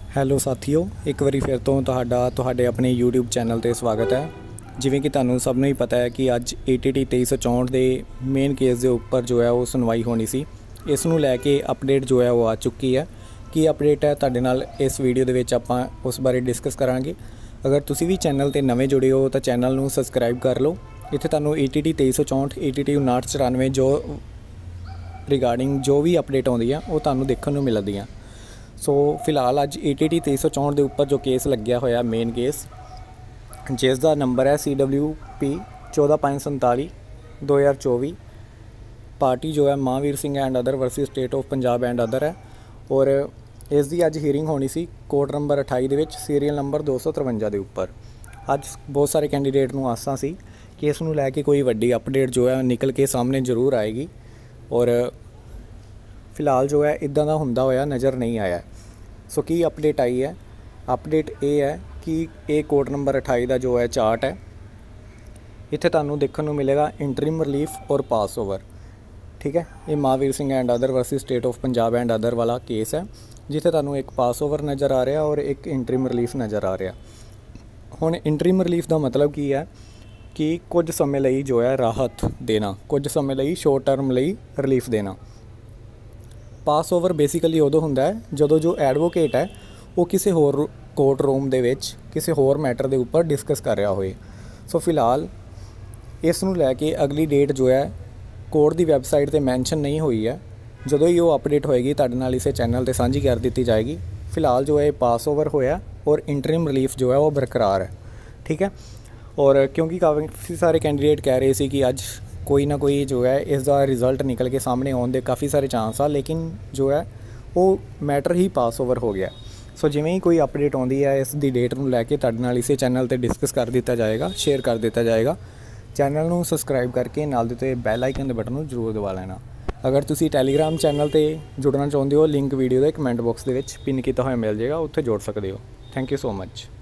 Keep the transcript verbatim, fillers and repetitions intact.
Hello ਸਾਥੀਓ, ਇੱਕ ਵਾਰੀ ਫਿਰ ਤੋਂ ਤੁਹਾਡਾ ਤੁਹਾਡੇ ਆਪਣੇ YouTube ਚੈਨਲ ਤੇ ਸਵਾਗਤ ਹੈ। ਜਿਵੇਂ ਕਿ ਤੁਹਾਨੂੰ ਸਭ ਨੂੰ ਹੀ ਪਤਾ ਹੈ ਕਿ ਅੱਜ ਏ ਟੀ ਟੀ ਤੇਈ ਸੌ ਚੌਂਹਠ ਦੇ ਮੇਨ ਕੇਸ ਦੇ ਉੱਪਰ ਜੋ ਹੈ ਉਹ ਸੁਣਵਾਈ ਹੋਣੀ ਸੀ। ਇਸ ਨੂੰ ਲੈ ਕੇ ਅਪਡੇਟ ਜੋ ਹੈ ਉਹ ਆ ਚੁੱਕੀ ਹੈ। ਕੀ ਅਪਡੇਟ ਹੈ ਤੁਹਾਡੇ ਨਾਲ ਇਸ ਵੀਡੀਓ ਦੇ ਵਿੱਚ ਆਪਾਂ ਉਸ ਬਾਰੇ ਡਿਸਕਸ ਕਰਾਂਗੇ। ਅਗਰ ਤੁਸੀਂ ਵੀ ਚੈਨਲ ਤੇ ਨਵੇਂ ਜੁੜੇ ਹੋ ਤਾਂ ਚੈਨਲ ਨੂੰ ਸਬਸਕ੍ਰਾਈਬ ਕਰ ਲਓ। ਇੱਥੇ ਤੁਹਾਨੂੰ ਏ ਟੀ ਟੀ ਤੇਈ ਸੌ ਚੌਂਹਠ ਏ ਟੀ ਟੀ ਉਨਾਹਠ ਚੁਰਾਨਵੇਂ ਜੋ ਰਿਗਾਰਡਿੰਗ ਜੋ ਵੀ ਅਪਡੇਟ ਆਉਂਦੀ ਆ ਉਹ ਤੁਹਾਨੂੰ ਦੇਖਣ ਨੂੰ ਮਿਲਦੀਆਂ। ਸੋ ਫਿਲਹਾਲ ਅੱਜ ਏ ਟੀ ਟੀ ਤੇਈ ਸੌ ਚੌਂਹਠ ਦੇ ਉੱਪਰ ਜੋ ਕੇਸ ਲੱਗਿਆ ਹੋਇਆ ਮੇਨ ਕੇਸ, ਜਿਸ ਦਾ ਨੰਬਰ ਹੈ ਸੀ ਡਬਲਿਊ ਪੀ ਚੌਦਾਂ ਪੰਜ ਸੰਤਾਲੀ ਦੋ ਹਜ਼ਾਰ ਚੌਵੀ। ਪਾਰਟੀ ਜੋ ਹੈ Mahavir Singh and other versus state of Punjab and other ਹੈ। ਔਰ ਇਸ ਦੀ ਅੱਜ ਹੀਅਰਿੰਗ ਹੋਣੀ ਸੀ ਕੋਰਟ ਨੰਬਰ ਅਠਾਈ ਦੇ ਵਿੱਚ ਸੀਰੀਅਲ ਨੰਬਰ ਦੋ ਸੌ ਤਰਵੰਜਾ ਦੇ ਉੱਪਰ। ਅੱਜ ਬਹੁਤ ਸਾਰੇ ਕੈਂਡੀਡੇਟ ਨੂੰ ਆਸਾਂ ਸੀ ਕਿ ਇਸ ਨੂੰ ਲੈ ਕੇ ਕੋਈ ਵੱਡੀ ਅਪਡੇਟ ਜੋ ਹੈ ਨਿਕਲ ਕੇ ਸਾਹਮਣੇ ਜ਼ਰੂਰ ਆਏਗੀ। ਔਰ ਫਿਲਹਾਲ ਜੋ ਹੈ ਇੱਦਾਂ ਦਾ ਹੁੰਦਾ ਹੋਇਆ ਨਜ਼ਰ ਨਹੀਂ ਆਇਆ। ਸੋ ਕੀ ਅਪਡੇਟ ਆਈ ਹੈ? ਅਪਡੇਟ ਇਹ ਹੈ ਕਿ ਇਹ ਕੋਰਟ ਨੰਬਰ ਅਠਾਈ ਦਾ ਜੋ ਹੈ ਚਾਰਟ ਹੈ। ਇੱਥੇ ਤੁਹਾਨੂੰ ਦੇਖਣ ਨੂੰ ਮਿਲੇਗਾ ਇੰਟਰਿਮ ਰਿਲੀਫ ਔਰ ਪਾਸ ਓਵਰ। ਠੀਕ ਹੈ, ਇਹ Mahavir Singh and other versus state of Punjab and other ਵਾਲਾ ਕੇਸ ਹੈ, ਜਿੱਥੇ ਤੁਹਾਨੂੰ ਇੱਕ ਪਾਸ ਓਵਰ ਨਜ਼ਰ ਆ ਰਿਹਾ ਔਰ ਇੱਕ ਇੰਟਰਿਮ ਰਿਲੀਫ ਨਜ਼ਰ ਆ ਰਿਹਾ। ਹੁਣ ਇੰਟਰਿਮ ਰਿਲੀਫ ਦਾ ਮਤਲਬ ਕੀ ਹੈ ਕਿ ਕੁਝ ਸਮੇਂ ਲਈ ਜੋ ਹੈ ਰਾਹਤ ਦੇਣਾ, ਕੁਝ ਸਮੇਂ ਲਈ ਸ਼ੋਰਟ ਟਰਮ ਲਈ ਰਿਲੀਫ ਦੇਣਾ। ਪਾਸ ਓਵਰ ਬੇਸਿਕਲੀ ਉਦੋਂ ਹੁੰਦਾ ਹੈ ਜਦੋਂ ਜੋ ਐਡਵੋਕੇਟ ਹੈ ਉਹ ਕਿਸੇ ਹੋਰ ਕੋਰਟ ਰੂਮ ਦੇ ਵਿੱਚ ਕਿਸੇ ਹੋਰ ਮੈਟਰ ਦੇ ਉੱਪਰ ਡਿਸਕਸ ਕਰ ਰਿਹਾ ਹੋਏ। ਸੋ ਫਿਲਹਾਲ ਇਸ ਨੂੰ ਲੈ ਕੇ ਅਗਲੀ ਡੇਟ ਜੋ ਹੈ ਕੋਰਟ ਦੀ ਵੈਬਸਾਈਟ 'ਤੇ ਮੈਂਸ਼ਨ ਨਹੀਂ ਹੋਈ ਹੈ। ਜਦੋਂ ਹੀ ਉਹ ਅਪਡੇਟ ਹੋਏਗੀ ਤੁਹਾਡੇ ਨਾਲ ਇਸੇ ਚੈਨਲ 'ਤੇ ਸਾਂਝੀ ਕਰ ਦਿੱਤੀ ਜਾਏਗੀ। ਫਿਲਹਾਲ ਜੋ ਹੈ ਇਹ ਪਾਸ ਓਵਰ ਹੋਇਆ ਔਰ ਇੰਟਰਿਮ ਰਿਲੀਫ ਜੋ ਹੈ ਉਹ ਬਰਕਰਾਰ ਹੈ। ਠੀਕ ਹੈ, ਔਰ ਕਿਉਂਕਿ ਕਾਫੀ ਸਾਰੇ ਕੈਂਡੀਡੇਟ ਕਹਿ ਰਹੇ ਸੀ ਕਿ ਅੱਜ ਕੋਈ ਨਾ ਕੋਈ ਜੋ ਹੈ ਇਸ ਦਾ ਰਿਜ਼ਲਟ ਨਿਕਲ ਕੇ ਸਾਹਮਣੇ ਆਉਣ ਦੇ ਕਾਫੀ ਸਾਰੇ ਚਾਂਸ ਆ, ਲੇਕਿਨ ਜੋ ਹੈ ਉਹ ਮੈਟਰ ਹੀ ਪਾਸ ਓਵਰ ਹੋ ਗਿਆ। ਸੋ ਜਿਵੇਂ ਹੀ ਕੋਈ ਅਪਡੇਟ ਆਉਂਦੀ ਹੈ ਇਸ ਦੀ ਡੇਟ ਨੂੰ ਲੈ ਕੇ ਤੁਹਾਡੇ ਨਾਲ ਇਸੇ ਚੈਨਲ 'ਤੇ ਡਿਸਕਸ ਕਰ ਦਿੱਤਾ ਜਾਏਗਾ, ਸ਼ੇਅਰ ਕਰ ਦਿੱਤਾ ਜਾਏਗਾ। ਚੈਨਲ ਨੂੰ ਸਬਸਕ੍ਰਾਈਬ ਕਰਕੇ ਨਾਲ ਦੇ ਉੱਤੇ ਬੈਲ ਆਈਕਨ ਦੇ ਬਟਨ ਨੂੰ ਜ਼ਰੂਰ ਦਬਾ ਲੈਣਾ। ਅਗਰ ਤੁਸੀਂ ਟੈਲੀਗ੍ਰਾਮ ਚੈਨਲ 'ਤੇ ਜੁੜਨਾ ਚਾਹੁੰਦੇ ਹੋ, ਲਿੰਕ ਵੀਡੀਓ ਦੇ ਕਮੈਂਟ ਬਾਕਸ ਦੇ ਵਿੱਚ ਪਿਨ ਕੀਤਾ ਹੋਇਆ ਮਿਲ ਜਾਏਗਾ, ਉੱਥੇ ਜੁੜ ਸਕਦੇ ਹੋ। Thank you so much.